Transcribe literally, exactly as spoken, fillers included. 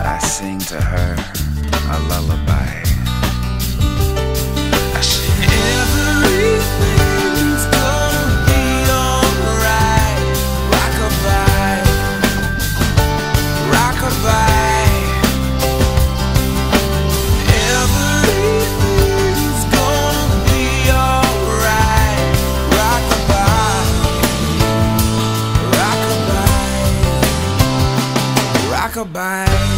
I sing to her a lullaby. I sing, everything's gonna be alright. Rockabye, rockabye. Everything's gonna be alright. Rockabye, rockabye, rockabye.